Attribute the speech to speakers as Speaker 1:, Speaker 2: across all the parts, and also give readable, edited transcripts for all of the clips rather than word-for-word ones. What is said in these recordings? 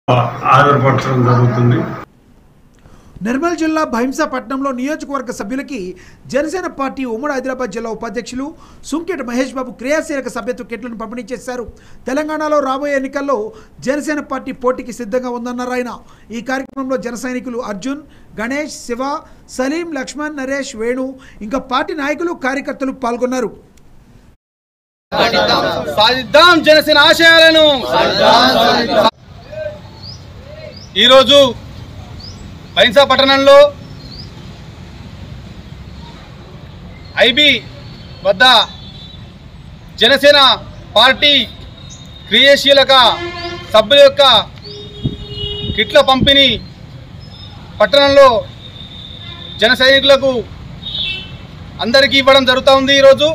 Speaker 1: ఆధారపడటం జరుగుతుంది.
Speaker 2: నిర్మల్ జిల్లా భైంసాపట్నంలో నియోజకవర్గ సభ్యులకి జనసేన పార్టీ ఉమ్మడి హైదరాబాద్ జిల్లా ఉపాధ్యక్షులు సుంకెట మహేష్ బాబు క్రియాశీలక సభ్యత్వ కిట్లను పంపిణీ చేశారు. తెలంగాణలో రాబోయే ఎన్నికల్లో జనసేన పార్టీ పోటీకి సిద్ధంగా ఉందన్నారు ఆయన. ఈ కార్యక్రమంలో జన సైనికులు అర్జున్, గణేష్, శివ, సలీం, లక్ష్మణ్, నరేష్, వేణు ఇంకా పార్టీ నాయకులు కార్యకర్తలు పాల్గొన్నారు.
Speaker 3: సాధిద్దాం జనసేన ఆశయాలను. ఈరోజు భైంసా పట్టణంలో ఐబీ వద్ద జనసేన పార్టీ క్రియాశీలక సభ్యుల యొక్క కిట్ల పంపిణీ పట్టణంలో జన సైనికులకు అందరికీ ఇవ్వడం జరుగుతూ ఉంది. ఈరోజు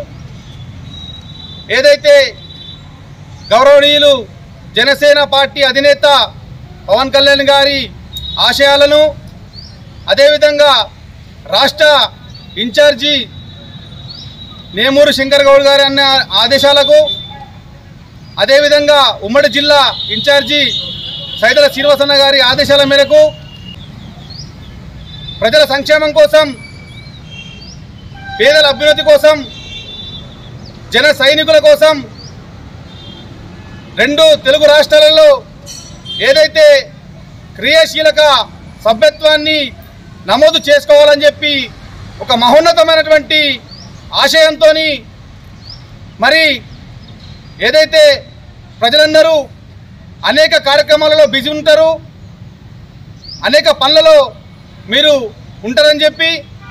Speaker 3: ఏదైతే గౌరవనీయులు జనసేన పార్టీ అధినేత పవన్ కళ్యాణ్ గారి ఆశయాలను, అదేవిధంగా రాష్ట్ర ఇన్ఛార్జి నేమూరు శంకర్ గౌడ్ గారి అన్న ఆదేశాలకు, అదేవిధంగా ఉమ్మడి జిల్లా ఇన్ఛార్జి సైదల శ్రీనివాసన్న గారి ఆదేశాల మేరకు ప్రజల సంక్షేమం కోసం, పేదల అభ్యున్నతి కోసం, జన సైనికుల కోసం రెండు తెలుగు రాష్ట్రాలలో ఏదైతే క్రియాశీలక సభ్యత్వాన్ని నమోదు చేసుకోవాలని చెప్పి ఒక మహోన్నతమైనటువంటి ఆశయంతో మరి ఏదైతే ప్రజలందరూ అనేక కార్యక్రమాలలో బిజీ ఉంటారు, అనేక పనులలో మీరు ఉంటారని చెప్పి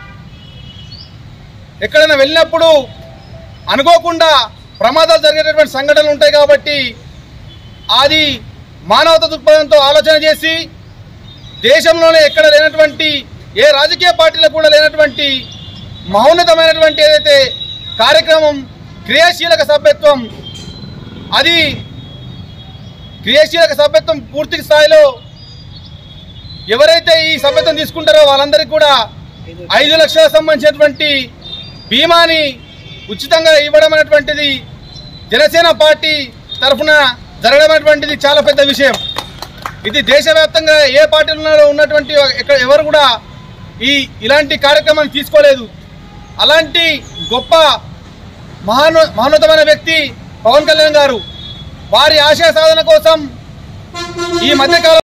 Speaker 3: ఎక్కడైనా వెళ్ళినప్పుడు అనుకోకుండా ప్రమాదాలు జరిగేటటువంటి సంఘటనలు ఉంటాయి కాబట్టి అది మానవతా దృక్పథంతో ఆలోచన చేసి దేశంలోనే ఎక్కడ లేనటువంటి ఏ రాజకీయ పార్టీలకు కూడా లేనటువంటి మహోన్నతమైనటువంటి ఏదైతే కార్యక్రమం క్రియాశీలక సభ్యత్వం, అది క్రియాశీలక సభ్యత్వం పూర్తి స్థాయిలో ఎవరైతే ఈ సభ్యత్వం తీసుకుంటారో వాళ్ళందరికీ కూడా 5 లక్షలకు సంబంధించినటువంటి బీమాని ఉచితంగా ఇవ్వడం అనేటువంటిది జనసేన పార్టీ తరఫున జరగడం అనేటువంటిది చాలా పెద్ద విషయం. ఇది దేశవ్యాప్తంగా ఏ పార్టీలో ఉన్నటువంటి ఎవరు కూడా ఇలాంటి కార్యక్రమాన్ని తీసుకోలేదు. అలాంటి గొప్ప మహోన్నతమైన వ్యక్తి పవన్ కళ్యాణ్ గారు వారి ఆశయ సాధన కోసం ఈ మధ్యకాలం